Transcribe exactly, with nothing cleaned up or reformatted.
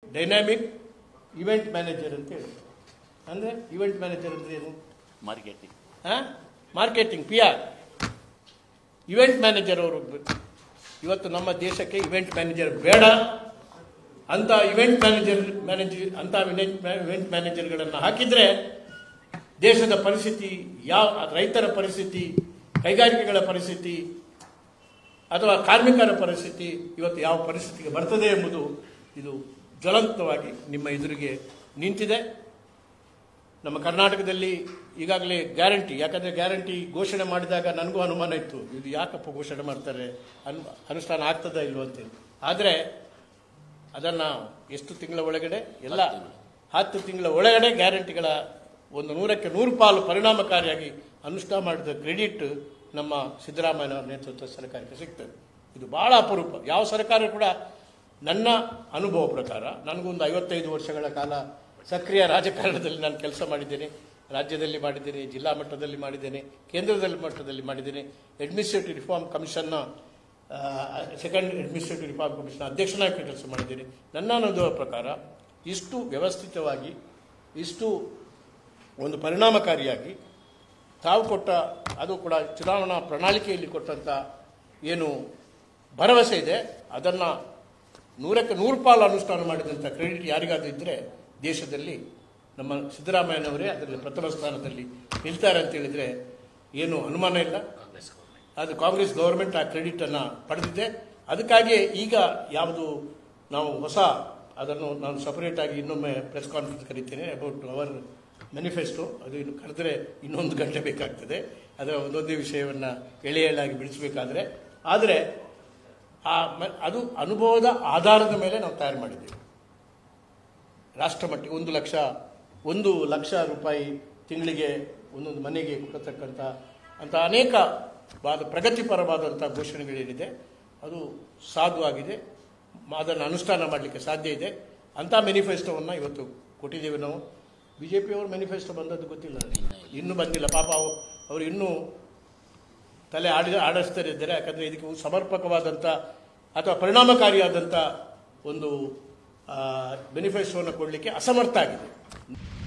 Dynamic event manager ಅಂತ ಹೇಳಿ. ಅಂದರೆ ಇವೆಂಟ್ ಮ್ಯಾನೇಜರ್ ಅಂದರೆ ಏನು? ಮಾರ್ಕೆಟಿಂಗ್. ಹಾಂ, marketing, P R. Event manager ಅವರು ಇವತ್ತು ನಮ್ಮ ದೇಶಕ್ಕೆ ಇವೆಂಟ್ ಮ್ಯಾನೇಜರ್ ಬೇಡ ಅಂತ ಇವೆಂಟ್ ಮ್ಯಾನೇಜರ್ ಮ್ಯಾನೇಜರ್ ಅಂತ ಇವೆಂಟ್ ಮ್ಯಾನೇಜರ್ಗಳನ್ನು ಹಾಕಿದರೆ ದೇಶದ ಪರಿಸ್ಥಿತಿ, ಯಾವ ರೈತರ ಪರಿಸ್ಥಿತಿ, ಕೈಗಾರಿಕೆಗಳ ಪರಿಸ್ಥಿತಿ ಅಥವಾ ಕಾರ್ಮಿಕರ ಪರಿಸ್ಥಿತಿ ಇವತ್ತು ಯಾವ ಪರಿಸ್ಥಿತಿಗೆ ಬರ್ತದೆ ಎಂಬುದು ಇದು ಜ್ವಲಂತವಾಗಿ ನಿಮ್ಮ ಎದುರಿಗೆ ನಿಂತಿದೆ. ನಮ್ಮ ಕರ್ನಾಟಕದಲ್ಲಿ ಈಗಾಗಲೇ ಗ್ಯಾರಂಟಿ, ಯಾಕಂದರೆ ಗ್ಯಾರಂಟಿ ಘೋಷಣೆ ಮಾಡಿದಾಗ ನನಗೂ ಅನುಮಾನ ಇತ್ತು, ಇದು ಯಾಕಪ್ಪ ಘೋಷಣೆ ಮಾಡ್ತಾರೆ, ಅನು ಅನುಷ್ಠಾನ ಆಗ್ತದಾ ಇಲ್ವ ಅಂತೇಳಿ. ಆದರೆ ಅದನ್ನು ಎಷ್ಟು ತಿಂಗಳ ಒಳಗಡೆ, ಎಲ್ಲ ಹತ್ತು ತಿಂಗಳ ಒಳಗಡೆ ಗ್ಯಾರಂಟಿಗಳ ಒಂದು ನೂರಕ್ಕೆ ನೂರು ಪಾಲು ಪರಿಣಾಮಕಾರಿಯಾಗಿ ಅನುಷ್ಠಾನ ಮಾಡಿದ ಕ್ರೆಡಿಟ್ ನಮ್ಮ ಸಿದ್ದರಾಮಯ್ಯನವರ ನೇತೃತ್ವದ ಸರ್ಕಾರಕ್ಕೆ ಸಿಗ್ತದೆ. ಇದು ಭಾಳ ಅಪರೂಪ. ಯಾವ ಸರ್ಕಾರ ಕೂಡ, ನನ್ನ ಅನುಭವ ಪ್ರಕಾರ, ನನಗೊಂದು ಐವತ್ತೈದು ವರ್ಷಗಳ ಕಾಲ ಸಕ್ರಿಯ ರಾಜಕಾರಣದಲ್ಲಿ ನಾನು ಕೆಲಸ ಮಾಡಿದ್ದೇನೆ. ರಾಜ್ಯದಲ್ಲಿ ಮಾಡಿದ್ದೇನೆ, ಜಿಲ್ಲಾ ಮಟ್ಟದಲ್ಲಿ ಮಾಡಿದ್ದೇನೆ, ಕೇಂದ್ರದಲ್ಲಿ ಮಟ್ಟದಲ್ಲಿ ಮಾಡಿದ್ದೇನೆ. ಅಡ್ಮಿನಿಸ್ಟ್ರೇಟಿವ್ ರಿಫಾರ್ಮ್ ಕಮಿಷನ್ನ ಸೆಕೆಂಡ್ ಅಡ್ಮಿನಿಸ್ಟ್ರೇಟಿವ್ ರಿಫಾರ್ಮ್ ಕಮಿಷನ್ ಅಧ್ಯಕ್ಷನಾಗಿ ಕೆಲಸ ಮಾಡಿದ್ದೇನೆ. ನನ್ನ ಅನುಭವ ಪ್ರಕಾರ ಇಷ್ಟು ವ್ಯವಸ್ಥಿತವಾಗಿ, ಇಷ್ಟು ಒಂದು ಪರಿಣಾಮಕಾರಿಯಾಗಿ ತಾವು ಕೊಟ್ಟ, ಅದು ಕೂಡ ಚುನಾವಣಾ ಪ್ರಣಾಳಿಕೆಯಲ್ಲಿ ಕೊಟ್ಟಂಥ ಏನು ಭರವಸೆ ಇದೆ ಅದನ್ನು ನೂರಕ್ಕೆ ನೂರು ಪಾಲು ಅನುಷ್ಠಾನ ಮಾಡಿದಂಥ ಕ್ರೆಡಿಟ್ ಯಾರಿಗಾದ್ರೂ ಇದ್ದರೆ ದೇಶದಲ್ಲಿ ನಮ್ಮ ಸಿದ್ದರಾಮಯ್ಯನವರೇ ಅದರಲ್ಲಿ ಪ್ರಥಮ ಸ್ಥಾನದಲ್ಲಿ ನಿಲ್ತಾರೆ ಅಂತ ಹೇಳಿದರೆ ಏನು ಅನುಮಾನ ಇಲ್ಲ. ಅದು ಕಾಂಗ್ರೆಸ್ ಗೌರ್ಮೆಂಟ್ ಆ ಕ್ರೆಡಿಟನ್ನು ಪಡೆದಿದೆ. ಅದಕ್ಕಾಗಿಯೇ ಈಗ ಯಾವುದು ನಾವು ಹೊಸ, ಅದನ್ನು ನಾನು ಸಪರೇಟಾಗಿ ಇನ್ನೊಮ್ಮೆ ಪ್ರೆಸ್ ಕಾನ್ಫರೆನ್ಸ್ ಕರೀತೇನೆ ಅಬೌಟ್ ಅವರ್ ಮ್ಯಾನಿಫೆಸ್ಟೋ. ಅದು ಇನ್ನು ಕರೆದರೆ ಇನ್ನೊಂದು ಗಂಟೆ ಬೇಕಾಗ್ತದೆ, ಅದರ ಒಂದೊಂದೇ ವಿಷಯವನ್ನು ಎಳೆ ಎಳೆಯಾಗಿ ಬಿಡಿಸಬೇಕಾದ್ರೆ. ಆದರೆ ಆ ಅದು ಅನುಭವದ ಆಧಾರದ ಮೇಲೆ ನಾವು ತಯಾರು ಮಾಡಿದ್ದೇವೆ. ರಾಷ್ಟ್ರಮಟ್ಟಿಗೆ ಒಂದು ಲಕ್ಷ ಒಂದು ಲಕ್ಷ ರೂಪಾಯಿ ತಿಂಗಳಿಗೆ ಒಂದೊಂದು ಮನೆಗೆ ಕೊಡತಕ್ಕಂಥ ಅಂತ ಅನೇಕ ವಾದ ಪ್ರಗತಿಪರವಾದಂಥ ಘೋಷಣೆಗಳೇನಿದೆ ಅದು ಸಾಧುವಾಗಿದೆ, ಅದನ್ನು ಅನುಷ್ಠಾನ ಮಾಡಲಿಕ್ಕೆ ಸಾಧ್ಯ ಇದೆ. ಅಂಥ ಮ್ಯಾನಿಫೆಸ್ಟೋವನ್ನು ಇವತ್ತು ಕೊಟ್ಟಿದ್ದೇವೆ ನಾವು. ಬಿ ಜೆ ಪಿಯವರು ಮ್ಯಾನಿಫೆಸ್ಟೋ ಬಂದದ್ದು ಗೊತ್ತಿಲ್ಲ, ಇನ್ನೂ ಬಂದಿಲ್ಲ ಪಾಪ. ಅವರು ಇನ್ನೂ ತಲೆ ಆಡಿ ಆಡಿಸ್ತಾರೆ ಇದ್ದಾರೆ. ಯಾಕಂದರೆ ಇದಕ್ಕೆ ಸಮರ್ಪಕವಾದಂಥ ಅಥವಾ ಪರಿಣಾಮಕಾರಿಯಾದಂಥ ಒಂದು ಮ್ಯಾನಿಫೆಸ್ಟೋವನ್ನು ಕೊಡಲಿಕ್ಕೆ ಅಸಮರ್ಥ ಆಗಿದೆ.